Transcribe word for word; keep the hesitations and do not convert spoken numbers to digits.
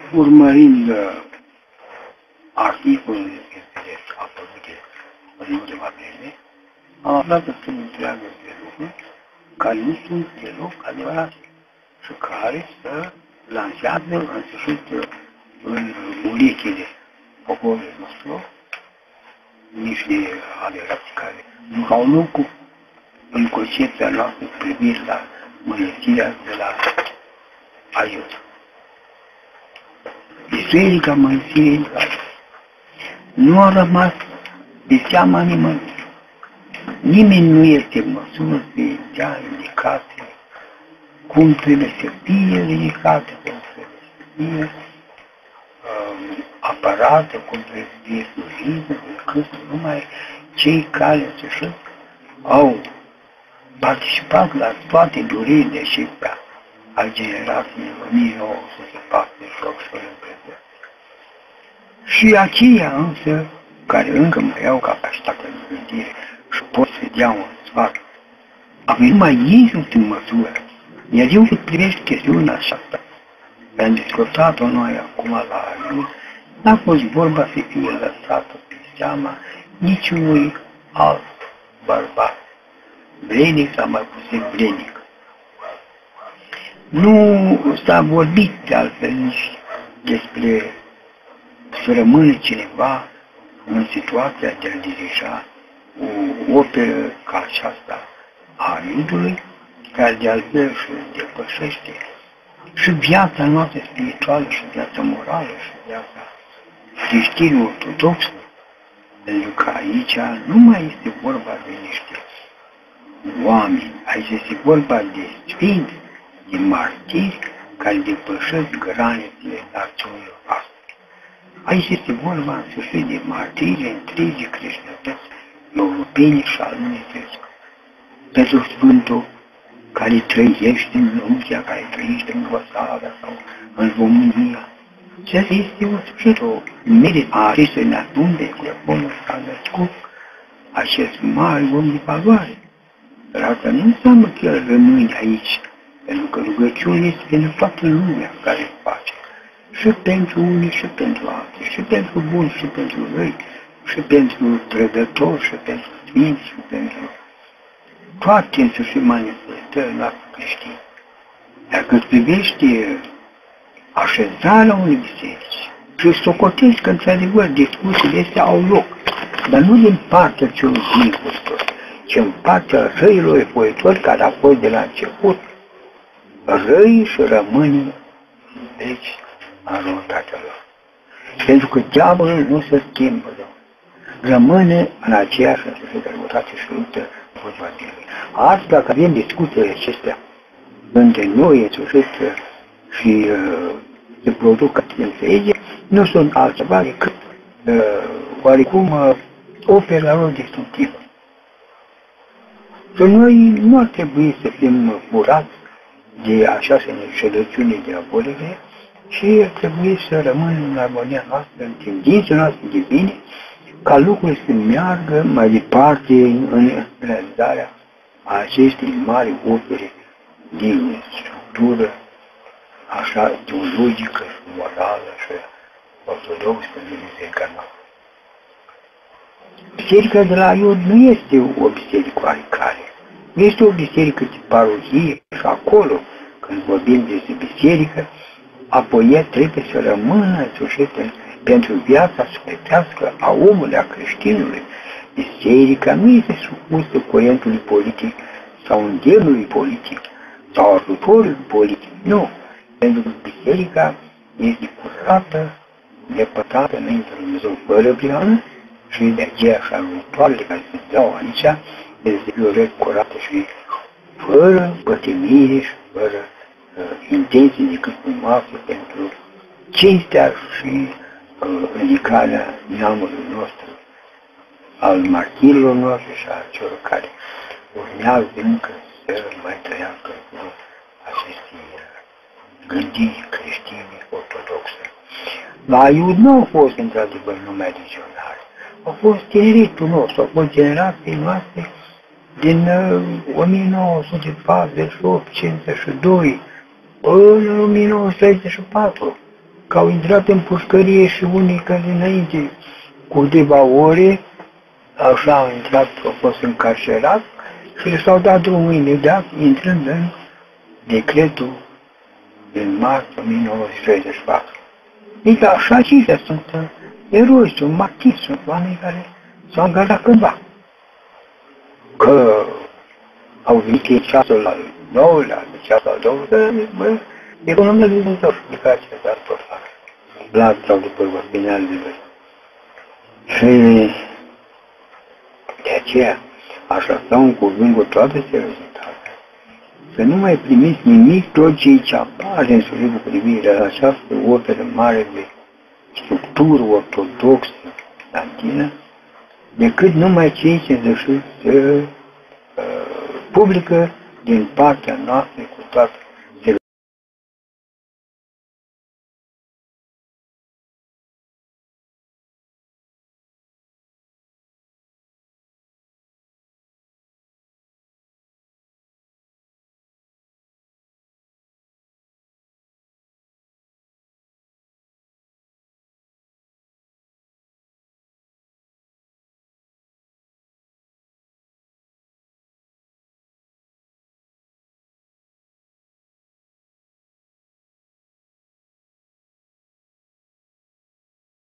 urmărind articolul care a apărut în ultima vreme, am aflat că sunt întreagă de lucruri care nu sunt deloc adevărate și care să lansează în sfârșit în urechile poporului nostru niște adevărați care nu au locul în concepția noastră privind la mănăstirea de la Aiut. Biserica Mănăstirii nu a rămas de seama nimănui. Nimeni nu este în măsură să dea indicații cum trebuie să fie ridicată, cum trebuie să fie um, apărată, cum trebuie să fie slujită, decât numai cei care să au participat la toate durerile acestea al generației o mie nouă sute patruzeci și opt și împreună. Și aceia însă, care încă mai au capacitatea de gândire și pot să dea un sfat, apoi numai ei sunt în măsură. Iar eu cât privește chestiunea aceasta, am discutat-o noi acum la Aiut, n-a fost vorba să fie lăsată pe seama niciunui alt bărbat, vrenic sau mai puțin vrenic. Nu s-a vorbit de altfel nici despre să rămână cineva în situația de a dirija o operă ca aceasta a Aiutului, care de altfel și depășește și viața noastră spirituală, și viața morală, și viața creștină ortodoxă, pentru că aici nu mai este vorba de niște oameni, aici este vorba de sfinți, de martiri care depășesc granițele națiunilor noastre. Aici este vorba în sfârșit de martiri întregi creștinătăți europene și al Dumnezeu. Pentru Sfântul care trăiește în Rusia, care trăiește în Văsada sau în România. Și asta este un sfârșit, o merit a acestui națiune de acolo s-a născut acest mare om de valoare. Dar asta nu înseamnă că el rămâne aici, pentru că rugăciunea este pentru toată lumea care îl face. Și pentru unii, și pentru alții, și pentru buni, și pentru răi, și pentru trădători, și pentru sfinți, și pentru toate însuși manifestările noastre creștine. Iar când privește așezarea unei biserici și socotesc că, într-adevăr, discuțiile astea au loc, dar nu din partea celor bine Hristos, ci în partea răilor epoitori care a fost de la început, răi și rămâne deci în răutatea lor. Pentru că diavolul nu se schimbă, rămâne în aceeași răutate și luptă vorba de lui. Asta că avem discuțiile acestea între noi, în sfârșit, și uh, se produc înțelege, nu sunt altceva decât uh, oarecum uh, opera lor destructivă. Și noi nu ar trebui să fim curați de această înșelăciune diabolice, și ar trebui să rămânem în armonia noastră, în tendința noastră de bine, ca lucrurile să meargă mai departe în realizarea acestei mari opere de structură, așa, teologică, morală și ortodoxă de biserica noastră. Biserica de la Aiut nu este o biserică oarecare, nu este o biserică de parohie și acolo, când vorbim despre biserică, apoi trebuie să rămână în sfârșit pentru viața sufletească a omului, a creștinului. Biserica nu este supusă curentului politic sau îndemnului politic sau ajutorului politic, nu. Pentru că biserica este curată, nepătată înainte lui Dumnezeu fără prihană și de aceea și ajutoarele care se dau aici este violent curată și fără pătimire și fără uh, intenții decât frumoase pentru cinstea și uh, ridicarea neamului nostru, al martirilor noștri și a celor care urmează încă să mai trăiască cu aceste gândiri creștine ortodoxe. La Aiut nu au fost într-adevăr numai legionari, au fost tineritul nostru, au fost generații noastre din uh, o mie nouă sute patruzeci și opt cincizeci și doi până în o mie nouă sute treizeci și patru, că au intrat în pușcărie și unii care înainte cu câteva ore, așa au intrat, au fost încarcerat și le s-au dat drumul imediat, intrând în decretul din martie o mie nouă sute treizeci și patru. Deci așa aceștia sunt eroi, sunt martiri, sunt oameni care s-au angajat cândva. Că au venit ei ceasul la doilea, de ceasul la doilea, bă, economia de Dumnezeu, de care ce s-ar tot fac. La sau după vorbine al de Și de aceea aș lăsa un cuvânt cu toate seriozitate. Să nu mai primiți nimic tot ce ce apare în subiectul cu privire la această operă mare de structură ortodoxă latină, decât numai cei ce se uh, publică din partea noastră cu toată